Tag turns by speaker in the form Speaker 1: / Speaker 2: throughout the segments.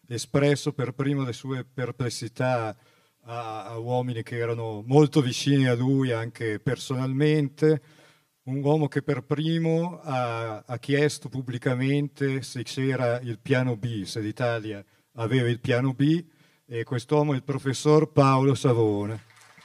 Speaker 1: espresso per primo le sue perplessità a uomini che erano molto vicini a lui anche personalmente, un uomo che per primo ha chiesto pubblicamente se c'era il piano B, se l'Italia aveva il piano B, e quest'uomo è il professor Paolo Savona.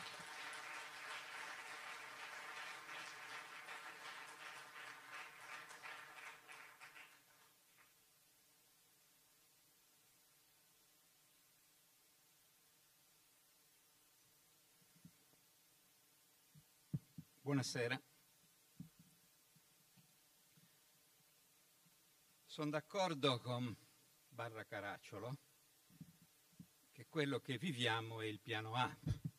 Speaker 2: Buonasera. Sono d'accordo con Barra Caracciolo che quello che viviamo è il piano A.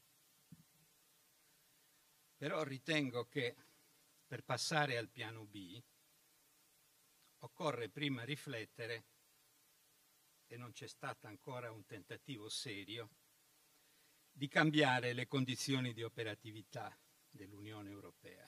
Speaker 2: Però ritengo che per passare al piano B occorre prima riflettere, e non c'è stato ancora un tentativo serio, di cambiare le condizioni di operatività dell'Unione Europea.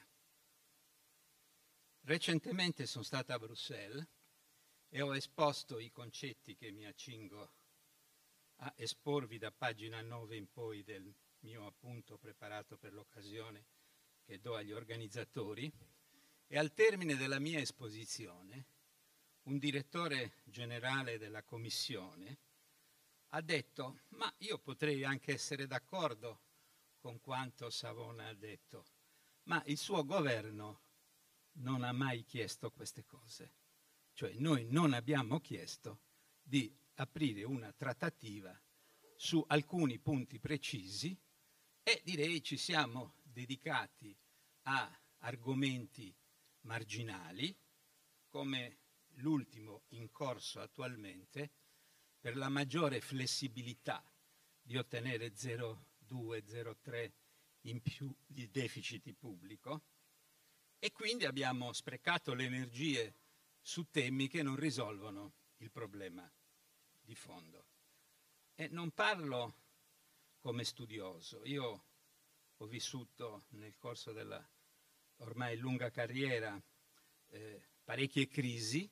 Speaker 2: Recentemente sono stata a Bruxelles e ho esposto i concetti che mi accingo a esporvi da pagina 9 in poi del mio appunto preparato per l'occasione che do agli organizzatori, e al termine della mia esposizione un direttore generale della Commissione ha detto: ma io potrei anche essere d'accordo con quanto Savona ha detto, ma il suo governo non ha mai chiesto queste cose. Cioè noi non abbiamo chiesto di aprire una trattativa su alcuni punti precisi e direi ci siamo dedicati a argomenti marginali, come l'ultimo in corso attualmente per la maggiore flessibilità di ottenere 0,2, 0,3 in più di deficit pubblico, e quindi abbiamo sprecato le energie su temi che non risolvono il problema di fondo. E non parlo come studioso, io ho vissuto nel corso della ormai lunga carriera parecchie crisi,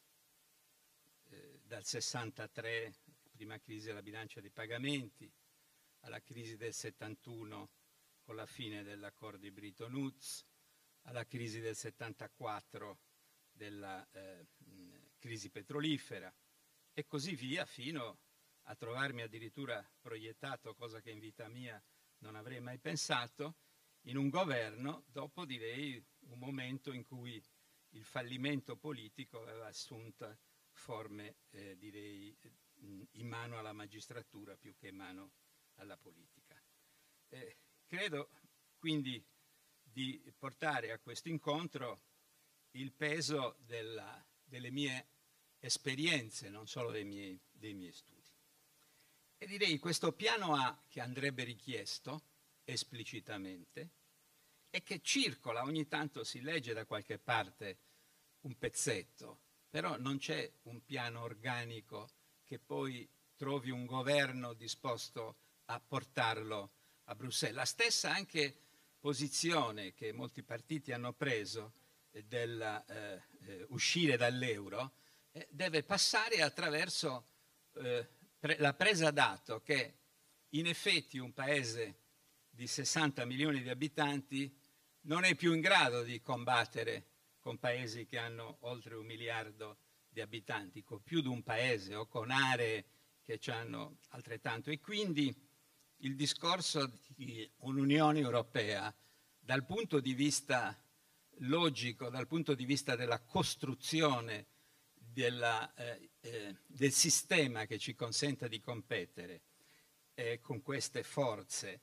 Speaker 2: dal 63, prima crisi della bilancia dei pagamenti, alla crisi del 71 con la fine dell'accordo di Bretton Woods, alla crisi del 74 della crisi petrolifera e così via, fino a trovarmi addirittura proiettato, cosa che in vita mia non avrei mai pensato, in un governo dopo, direi, un momento in cui il fallimento politico aveva assunto forme, direi, in mano alla magistratura più che in mano alla politica. Credo quindi di portare a questo incontro il peso delle mie esperienze, non solo dei miei studi. E direi questo piano A che andrebbe richiesto esplicitamente e che circola, ogni tanto si legge da qualche parte un pezzetto, però non c'è un piano organico che poi trovi un governo disposto a portarlo a Bruxelles. La stessa anche posizione che molti partiti hanno preso uscire dall'euro deve passare attraverso la presa d'atto che in effetti un paese di 60 milioni di abitanti non è più in grado di combattere con paesi che hanno oltre 1 miliardo di abitanti, con più di un paese o con aree che hanno altrettanto. E quindi il discorso di un'Unione Europea dal punto di vista logico, dal punto di vista della costruzione del sistema che ci consenta di competere con queste forze,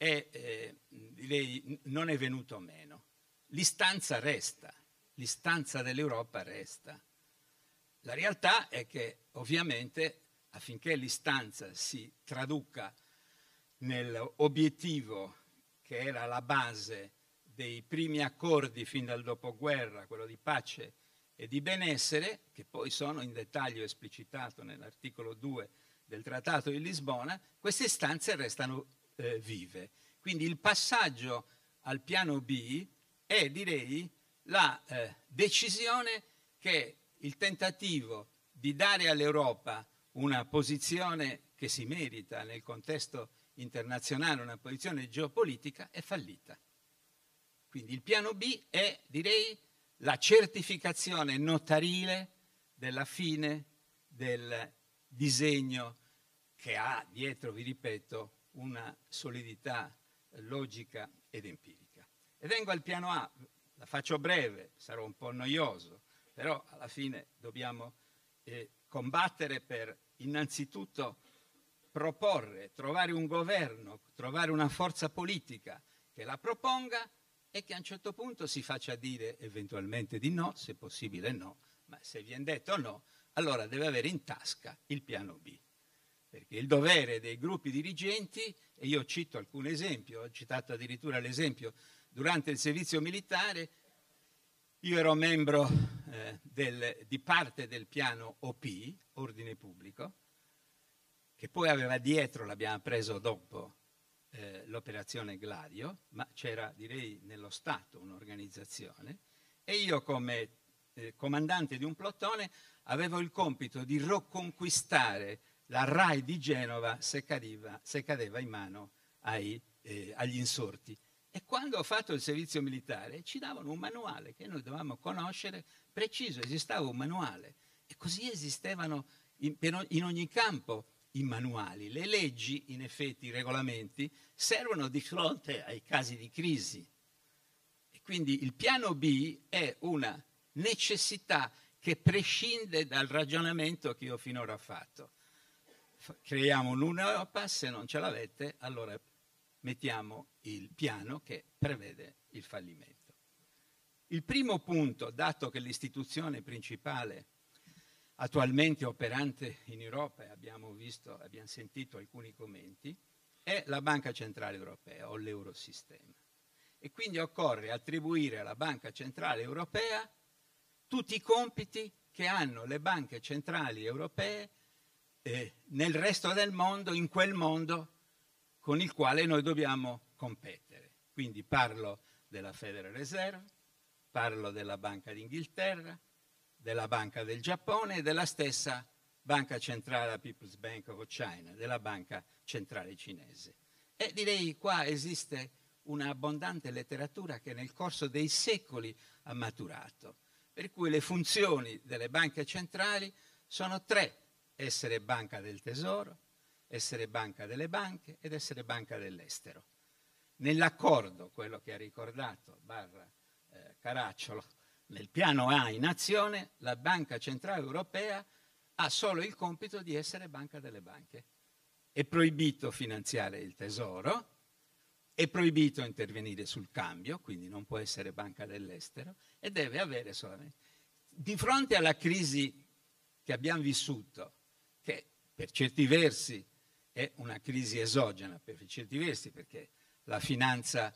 Speaker 2: direi, non è venuto meno. L'istanza resta, l'istanza dell'Europa resta. La realtà è che ovviamente affinché l'istanza si traduca nell'obiettivo che era la base dei primi accordi fin dal dopoguerra, quello di pace e di benessere, che poi sono in dettaglio esplicitato nell'articolo 2 del Trattato di Lisbona, queste istanze restano vive. Quindi il passaggio al piano B è, direi, la decisione che il tentativo di dare all'Europa una posizione che si merita nel contesto internazionale, una posizione geopolitica, è fallita. Quindi il piano B è, direi, la certificazione notarile della fine del disegno che ha dietro, vi ripeto, una solidità logica ed empirica. E vengo al piano A, la faccio breve, sarò un po' noioso, però alla fine dobbiamo combattere per innanzitutto proporre, trovare un governo, trovare una forza politica che la proponga e che a un certo punto si faccia dire eventualmente di no, se possibile no, ma se viene detto no, allora deve avere in tasca il piano B. Perché il dovere dei gruppi dirigenti, e io cito alcuni esempi, ho citato addirittura l'esempio durante il servizio militare, io ero membro di parte del piano OP, Ordine Pubblico, che poi aveva dietro, l'abbiamo preso dopo, l'operazione Gladio, ma c'era, direi, nello Stato un'organizzazione, e io come comandante di un plotone avevo il compito di riconquistare la RAI di Genova se cadeva in mano agli insorti. E quando ho fatto il servizio militare ci davano un manuale che noi dovevamo conoscere preciso, esisteva un manuale e così esistevano in ogni campo i manuali. Le leggi, in effetti, i regolamenti servono di fronte ai casi di crisi. E quindi il piano B è una necessità che prescinde dal ragionamento che io finora ho fatto. Creiamo un'Europa, se non ce l'avete, allora mettiamo il piano che prevede il fallimento. Il primo punto, dato che l'istituzione principale attualmente operante in Europa, e abbiamo sentito alcuni commenti, è la Banca Centrale Europea o l'Eurosistema. E quindi occorre attribuire alla Banca Centrale Europea tutti i compiti che hanno le banche centrali europee nel resto del mondo, in quel mondo con il quale noi dobbiamo competere. Quindi parlo della Federal Reserve, parlo della Banca d'Inghilterra, della Banca del Giappone e della stessa Banca Centrale, la People's Bank of China, della Banca Centrale Cinese. E direi qua esiste un'abbondante letteratura che nel corso dei secoli ha maturato, per cui le funzioni delle banche centrali sono tre: essere banca del tesoro, essere banca delle banche ed essere banca dell'estero. Nell'accordo, quello che ha ricordato Caracciolo, nel piano A in azione, la Banca Centrale Europea ha solo il compito di essere banca delle banche. È proibito finanziare il tesoro, è proibito intervenire sul cambio, quindi non può essere banca dell'estero, e deve avere solamente... Di fronte alla crisi che abbiamo vissuto, che per certi versi è una crisi esogena, per certi versi perché la finanza,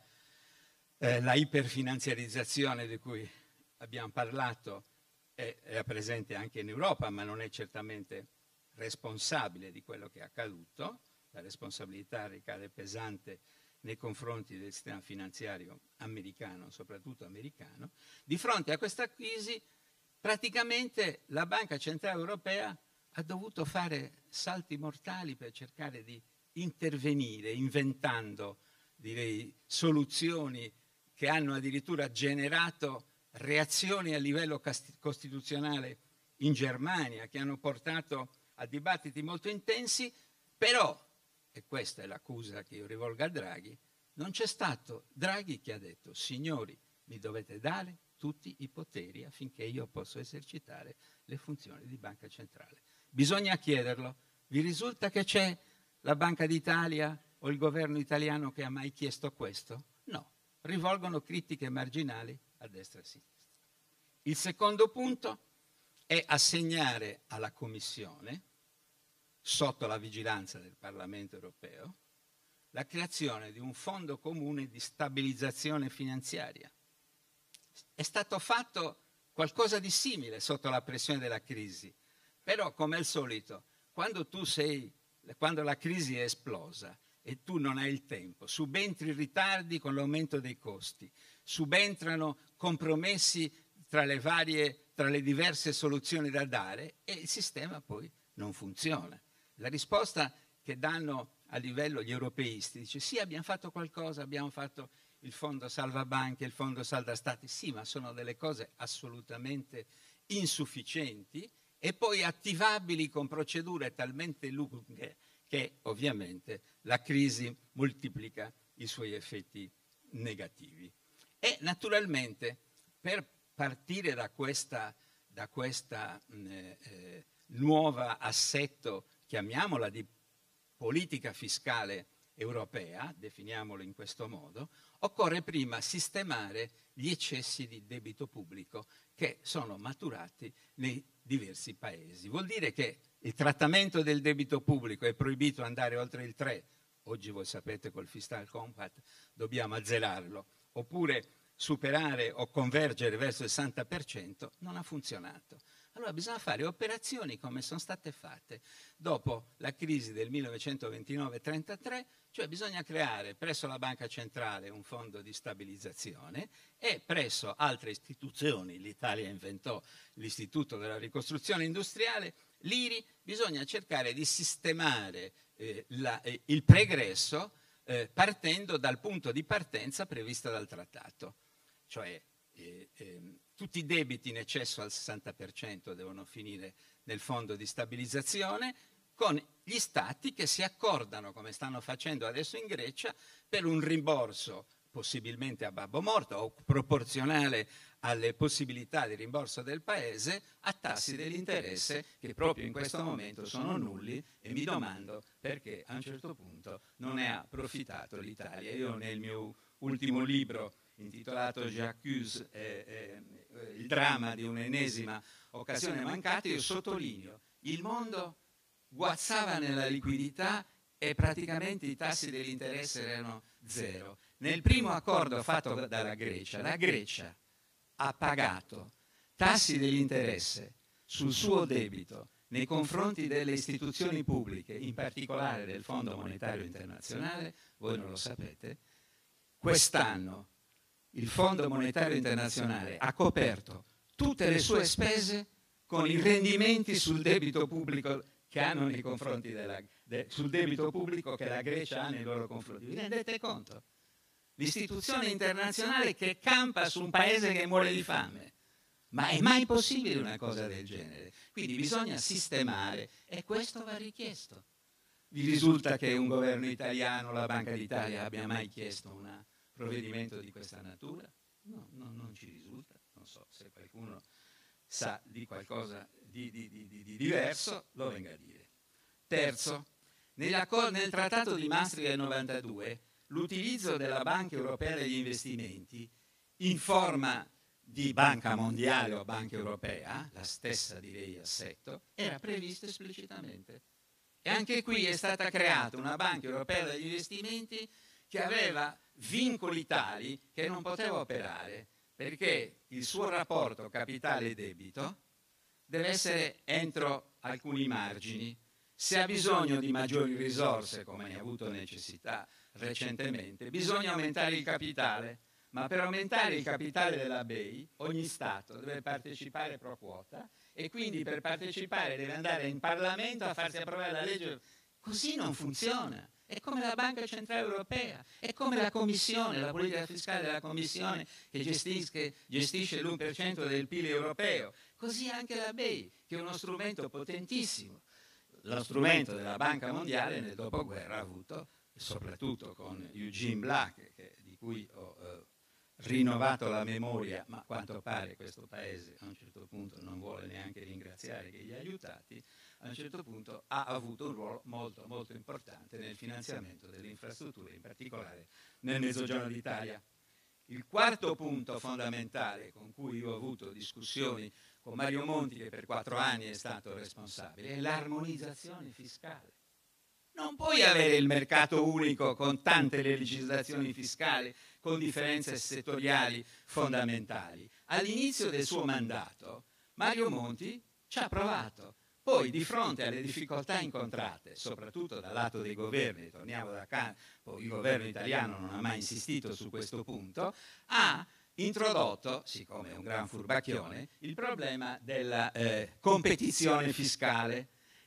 Speaker 2: la iperfinanziarizzazione di cui abbiamo parlato è presente anche in Europa, ma non è certamente responsabile di quello che è accaduto. La responsabilità ricade pesante nei confronti del sistema finanziario americano, soprattutto americano. Di fronte a questa crisi, praticamente la Banca Centrale Europea ha dovuto fare salti mortali per cercare di intervenire, inventando, direi, soluzioni che hanno addirittura generato reazioni a livello costituzionale in Germania, che hanno portato a dibattiti molto intensi, però, e questa è l'accusa che io rivolgo a Draghi, non c'è stato Draghi che ha detto: signori, mi dovete dare tutti i poteri affinché io possa esercitare le funzioni di banca centrale. Bisogna chiederlo. Vi risulta che c'è la Banca d'Italia o il governo italiano che ha mai chiesto questo? No, rivolgono critiche marginali a destra e a sinistra. Il secondo punto è assegnare alla Commissione, sotto la vigilanza del Parlamento europeo, la creazione di un fondo comune di stabilizzazione finanziaria. È stato fatto qualcosa di simile sotto la pressione della crisi, però come al solito, quando la crisi è esplosa e tu non hai il tempo, subentri ritardi con l'aumento dei costi, subentrano compromessi tra le diverse soluzioni da dare e il sistema poi non funziona. La risposta che danno a livello gli europeisti dice sì, abbiamo fatto qualcosa, abbiamo fatto il fondo salva banche, il fondo salva stati, sì, ma sono delle cose assolutamente insufficienti e poi attivabili con procedure talmente lunghe che ovviamente la crisi moltiplica i suoi effetti negativi. E naturalmente per partire da questa nuova assetto, chiamiamola di politica fiscale europea, definiamolo in questo modo, occorre prima sistemare gli eccessi di debito pubblico che sono maturati nei diversi paesi. Vuol dire che il trattamento del debito pubblico è proibito andare oltre il 3%, oggi voi sapete col Fiscal Compact dobbiamo azzerarlo, oppure superare o convergere verso il 60%, non ha funzionato. Allora bisogna fare operazioni come sono state fatte dopo la crisi del 1929-33, cioè bisogna creare presso la Banca Centrale un fondo di stabilizzazione e presso altre istituzioni, l'Italia inventò l'Istituto della Ricostruzione Industriale, l'IRI, bisogna cercare di sistemare il pregresso partendo dal punto di partenza previsto dal trattato, cioè tutti i debiti in eccesso al 60% devono finire nel fondo di stabilizzazione, con gli stati che si accordano, come stanno facendo adesso in Grecia, per un rimborso possibilmente a babbo morto o proporzionale alle possibilità di rimborso del paese a tassi dell'interesse che proprio in questo momento sono nulli, e mi domando perché a un certo punto non ne ha approfittato l'Italia. Io nel mio ultimo libro intitolato J'accuse, il dramma di un'ennesima occasione mancata, io sottolineo il mondo guazzava nella liquidità e praticamente i tassi dell'interesse erano zero. Nel primo accordo fatto dalla Grecia, la Grecia ha pagato tassi dell'interesse sul suo debito nei confronti delle istituzioni pubbliche, in particolare del Fondo Monetario Internazionale, voi non lo sapete, quest'anno il Fondo Monetario Internazionale ha coperto tutte le sue spese con i rendimenti sul debito pubblico che hanno nei confronti sul debito pubblico che la Grecia ha nei loro confronti. Vi rendete conto? L'istituzione internazionale che campa su un paese che muore di fame. Ma è mai possibile una cosa del genere? Quindi bisogna sistemare e questo va richiesto. Vi risulta che un governo italiano, la Banca d'Italia, abbia mai chiesto un provvedimento di questa natura? No, non ci risulta. Non so se qualcuno sa di qualcosa di diverso, lo venga a dire. Terzo, nel Trattato di Maastricht del 92, l'utilizzo della Banca Europea degli Investimenti in forma di Banca Mondiale o Banca Europea, la stessa direi assetto, era previsto esplicitamente. E anche qui è stata creata una Banca Europea degli Investimenti che aveva vincoli tali che non poteva operare, perché il suo rapporto capitale-debito deve essere entro alcuni margini. Se ha bisogno di maggiori risorse, come ne ha avuto necessità recentemente, bisogna aumentare il capitale, ma per aumentare il capitale della BEI ogni Stato deve partecipare pro quota e quindi per partecipare deve andare in Parlamento a farsi approvare la legge. Così non funziona. È come la Banca Centrale Europea, è come la Commissione, la politica fiscale della Commissione che gestisce l'1% del PIL europeo. Così anche la BEI, che è uno strumento potentissimo. Lo strumento della Banca Mondiale nel dopoguerra ha avuto, soprattutto con Eugene Black, di cui ho rinnovato la memoria, ma a quanto pare questo paese a un certo punto non vuole neanche ringraziare chi gli ha aiutati, a un certo punto ha avuto un ruolo molto, molto importante nel finanziamento delle infrastrutture, in particolare nel Mezzogiorno d'Italia. Il quarto punto fondamentale con cui io ho avuto discussioni con Mario Monti, che per 4 anni è stato responsabile, è l'armonizzazione fiscale. Non puoi avere il mercato unico con tante legislazioni fiscali, con differenze settoriali fondamentali. All'inizio del suo mandato Mario Monti ci ha provato. Poi, di fronte alle difficoltà incontrate, soprattutto dal lato dei governi, torniamo da campo, il governo italiano non ha mai insistito su questo punto, ha introdotto, siccome è un gran furbacchione, il problema della competizione fiscale,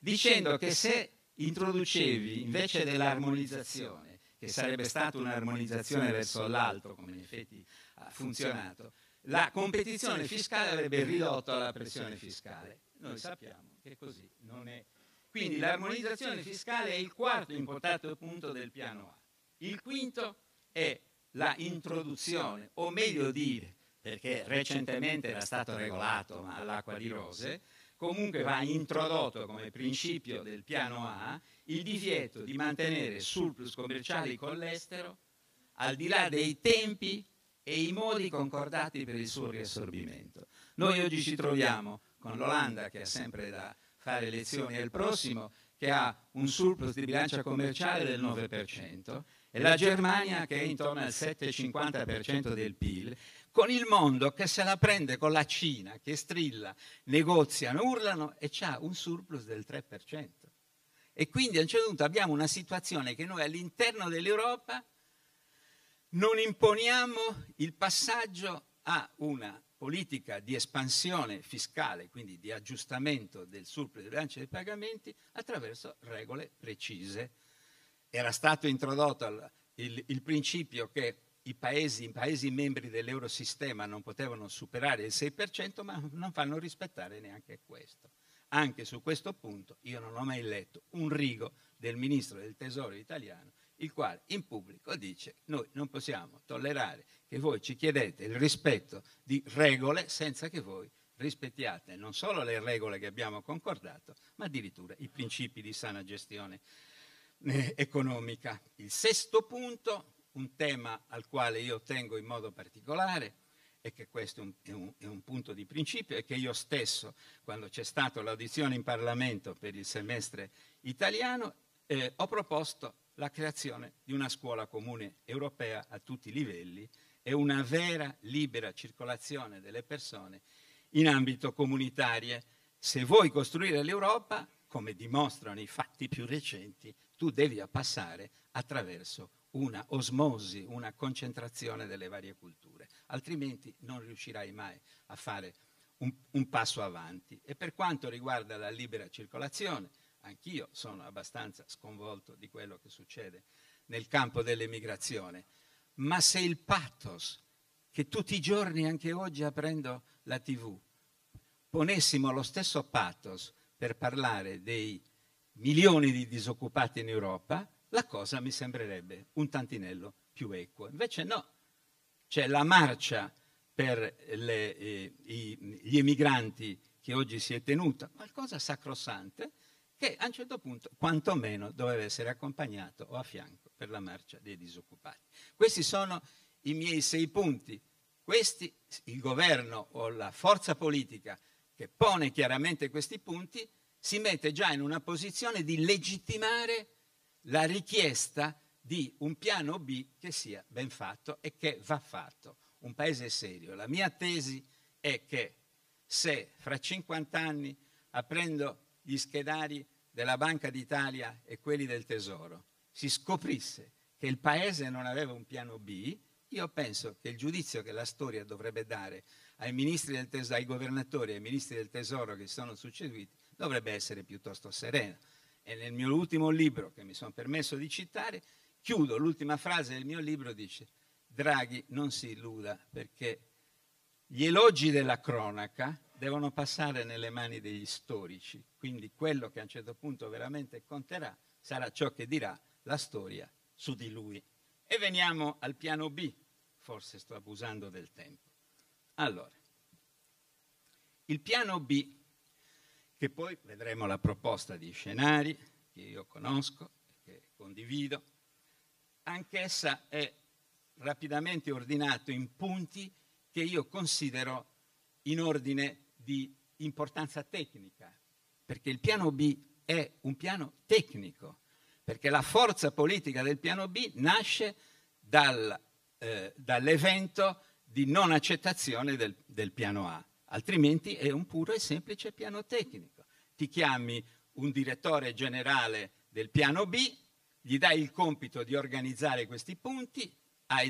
Speaker 2: dicendo che se introducevi invece dell'armonizzazione, che sarebbe stata un'armonizzazione verso l'alto, come in effetti ha funzionato, la competizione fiscale avrebbe ridotto la pressione fiscale. Noi sappiamo che così non è. Quindi l'armonizzazione fiscale è il quarto importante punto del piano A. Il quinto è la introduzione, o meglio dire, perché recentemente era stato regolato, ma all'acqua di rose, comunque va introdotto come principio del piano A il divieto di mantenere surplus commerciali con l'estero al di là dei tempi e i modi concordati per il suo riassorbimento. Noi oggi ci troviamo con l'Olanda, che ha sempre da fare elezioni al prossimo, che ha un surplus di bilancia commerciale del 9%, e la Germania che è intorno al 7,50% del PIL, con il mondo che se la prende con la Cina, che strilla, negoziano, urlano e c'ha un surplus del 3%. E quindi a un certo punto abbiamo una situazione che noi all'interno dell'Europa non imponiamo il passaggio a una politica di espansione fiscale, quindi di aggiustamento del surplus di bilancia dei pagamenti attraverso regole precise. Era stato introdotto il principio che i paesi membri dell'Eurosistema non potevano superare il 6%, ma non fanno rispettare neanche questo. Anche su questo punto io non ho mai letto un rigo del ministro del Tesoro italiano, il quale in pubblico dice: noi non possiamo tollerare che voi ci chiedete il rispetto di regole senza che voi rispettiate non solo le regole che abbiamo concordato, ma addirittura i principi di sana gestione economica. Il sesto punto, un tema al quale io tengo in modo particolare, e che questo è un punto di principio, e che io stesso, quando c'è stata l'audizione in Parlamento per il semestre italiano, ho proposto la creazione di una scuola comune europea a tutti i livelli e una vera libera circolazione delle persone in ambito comunitario. Se vuoi costruire l'Europa, come dimostrano i fatti più recenti, tu devi passare attraverso una osmosi, una concentrazione delle varie culture, altrimenti non riuscirai mai a fare un passo avanti. E per quanto riguarda la libera circolazione, anch'io sono abbastanza sconvolto di quello che succede nel campo dell'emigrazione, ma se il pathos che tutti i giorni, anche oggi aprendo la TV, ponessimo lo stesso pathos per parlare dei milioni di disoccupati in Europa, la cosa mi sembrerebbe un tantinello più equa. Invece no, c'è la marcia per gli emigranti che oggi si è tenuta, qualcosa sacrosante, che a un certo punto quantomeno doveva essere accompagnato o a fianco per la marcia dei disoccupati. Questi sono i miei 6 punti. Questi, il governo o la forza politica che pone chiaramente questi punti, si mette già in una posizione di legittimare la richiesta di un piano B che sia ben fatto e che va fatto. Un paese serio. La mia tesi è che se fra 50 anni, aprendo gli schedari della Banca d'Italia e quelli del Tesoro, si scoprisse che il paese non aveva un piano B, io penso che il giudizio che la storia dovrebbe dare ai ministri del Tesoro, ai governatori e ai ministri del Tesoro che si sono succeduti dovrebbe essere piuttosto sereno. E nel mio ultimo libro, che mi sono permesso di citare, chiudo l'ultima frase del mio libro, dice: Draghi non si illuda, perché gli elogi della cronaca devono passare nelle mani degli storici, quindi quello che a un certo punto veramente conterà sarà ciò che dirà la storia su di lui. E veniamo al piano B, forse sto abusando del tempo. Allora, il piano B, che poi vedremo la proposta di scenari, che io conosco e che condivido, anch'essa è rapidamente ordinato in punti che io considero in ordine di importanza tecnica, perché il piano B è un piano tecnico, perché la forza politica del piano B nasce dall'evento di non accettazione del piano A, altrimenti è un puro e semplice piano tecnico. Ti chiami un direttore generale del piano B, gli dai il compito di organizzare questi punti, hai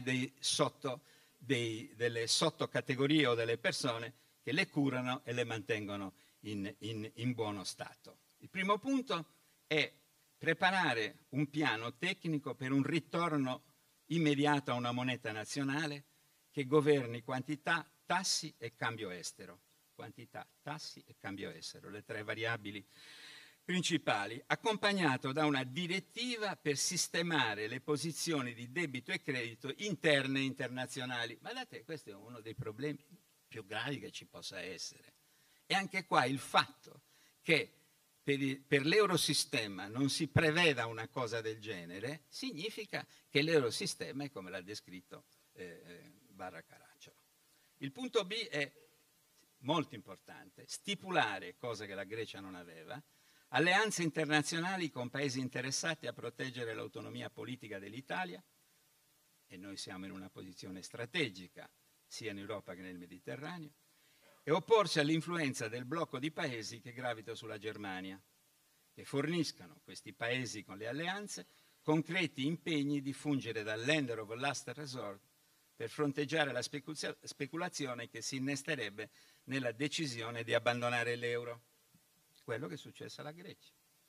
Speaker 2: delle sottocategorie o delle persone che le curano e le mantengono in buono stato. Il primo punto è preparare un piano tecnico per un ritorno immediato a una moneta nazionale che governi quantità, tassi e cambio estero. Quantità, tassi e cambio estero, le tre variabili principali, accompagnato da una direttiva per sistemare le posizioni di debito e credito interne e internazionali. Guardate, questo è uno dei problemi più gravi che ci possa essere. E anche qua il fatto che per l'eurosistema non si preveda una cosa del genere significa che l'eurosistema è come l'ha descritto Barra Caracciolo. Il punto B è molto importante: stipulare, cosa che la Grecia non aveva, alleanze internazionali con paesi interessati a proteggere l'autonomia politica dell'Italia, e noi siamo in una posizione strategica sia in Europa che nel Mediterraneo, e opporsi all'influenza del blocco di paesi che gravita sulla Germania, che forniscano questi paesi con le alleanze concreti impegni di fungere da lender of last resort per fronteggiare la speculazione che si innesterebbe nella decisione di abbandonare l'euro. Quello che è successo alla Grecia.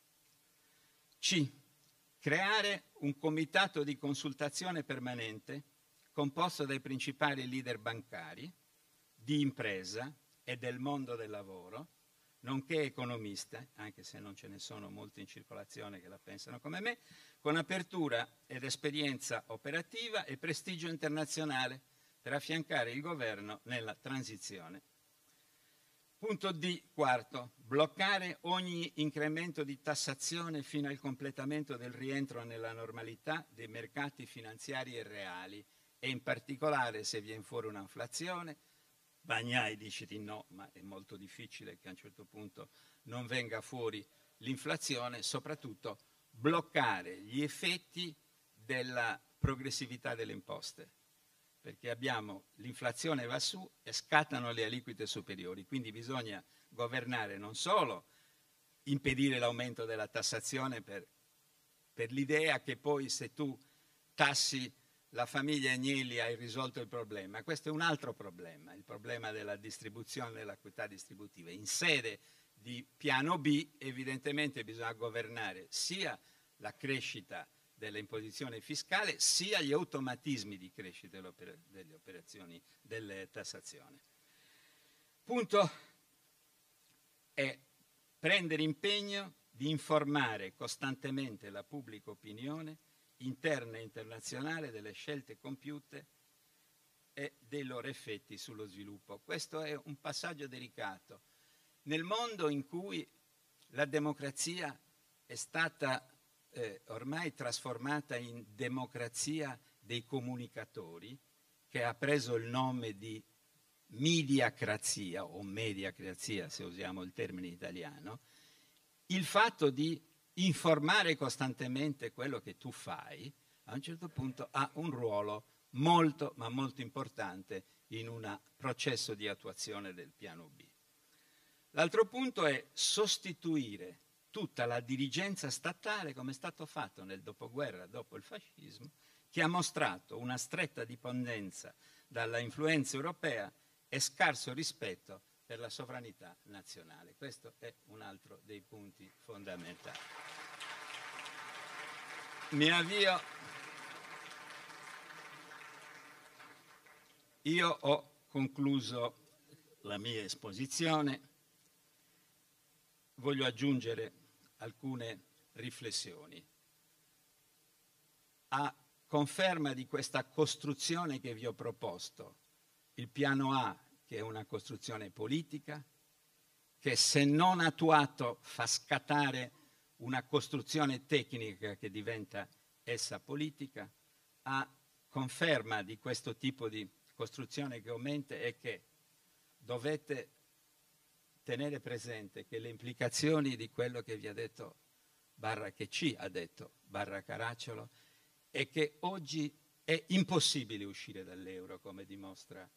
Speaker 2: C. Creare un comitato di consultazione permanente composto dai principali leader bancari, di impresa e del mondo del lavoro, nonché economisti, anche se non ce ne sono molti in circolazione che la pensano come me, con apertura ed esperienza operativa e prestigio internazionale per affiancare il governo nella transizione. Punto D, quarto, bloccare ogni incremento di tassazione fino al completamento del rientro nella normalità dei mercati finanziari e reali, e in particolare se viene fuori un'inflazione. Bagnai dice di no, ma è molto difficile che a un certo punto non venga fuori l'inflazione, soprattutto bloccare gli effetti della progressività delle imposte, perché abbiamo l'inflazione va su e scattano le aliquote superiori, quindi bisogna governare non solo impedire l'aumento della tassazione per l'idea che poi se tu tassi la famiglia Agnelli hai risolto il problema. Questo è un altro problema, il problema della distribuzione dell'equità distributiva. In sede di piano B evidentemente bisogna governare sia la crescita dell'imposizione fiscale sia gli automatismi di crescita delle operazioni delle tassazioni. Punto è prendere impegno di informare costantemente la pubblica opinione interna e internazionale delle scelte compiute e dei loro effetti sullo sviluppo. Questo è un passaggio delicato. Nel mondo in cui la democrazia è stata ormai trasformata in democrazia dei comunicatori, che ha preso il nome di mediacrazia o mediacrazia, se usiamo il termine italiano, il fatto di informare costantemente quello che tu fai, a un certo punto ha un ruolo molto, ma molto importante in un processo di attuazione del piano B. L'altro punto è sostituire tutta la dirigenza statale, come è stato fatto nel dopoguerra, dopo il fascismo, che ha mostrato una stretta dipendenza dalla influenza europea e scarso rispetto per la sovranità nazionale. Questo è un altro dei punti fondamentali. Mi avvio. Io ho concluso la mia esposizione. Voglio aggiungere alcune riflessioni. A conferma di questa costruzione che vi ho proposto, il piano A, che è una costruzione politica, che se non attuato fa scattare una costruzione tecnica che diventa essa politica, a conferma di questo tipo di costruzione che aumenta è che dovete tenere presente che le implicazioni di quello che vi ha detto che ci ha detto Barra Caracciolo è che oggi è impossibile uscire dall'euro, come dimostra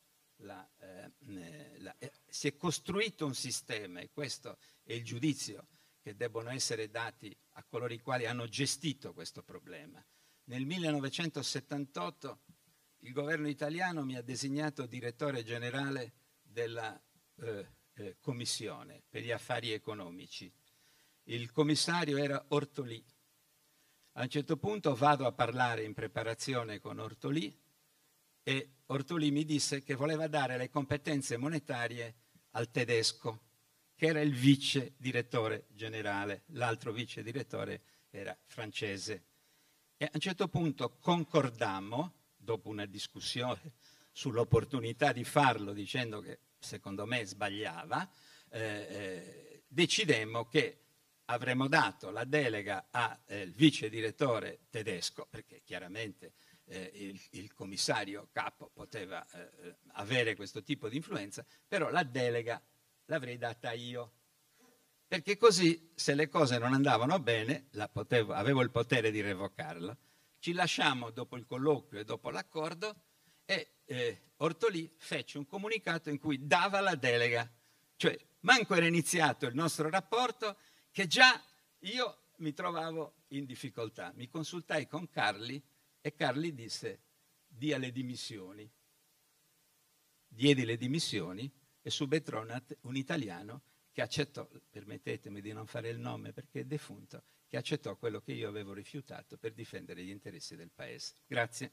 Speaker 2: si è costruito un sistema, e questo è il giudizio che debbono essere dati a coloro i quali hanno gestito questo problema. Nel 1978 il governo italiano mi ha designato direttore generale della Commissione per gli affari economici. il commissario era Ortolì. A un certo punto vado a parlare in preparazione con Ortolì e Ortolì mi disse che voleva dare le competenze monetarie al tedesco, che era il vice direttore generale, l'altro vice direttore era francese. E a un certo punto concordammo, dopo una discussione sull'opportunità di farlo, dicendo che secondo me sbagliava, decidemmo che avremmo dato la delega al vice direttore tedesco, perché chiaramente il commissario capo poteva avere questo tipo di influenza, però la delega l'avrei data io, perché così se le cose non andavano bene avevo il potere di revocarla. Ci lasciamo dopo il colloquio e dopo l'accordo e Ortolì fece un comunicato in cui dava la delega, cioè manco era iniziato il nostro rapporto che già io mi trovavo in difficoltà. Mi consultai con Carli e Carli disse: dia le dimissioni. Diedi le dimissioni e subentrò un italiano che accettò, permettetemi di non fare il nome perché è defunto, che accettò quello che io avevo rifiutato per difendere gli interessi del paese. Grazie.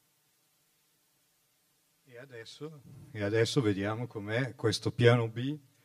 Speaker 1: E adesso vediamo com'è questo piano B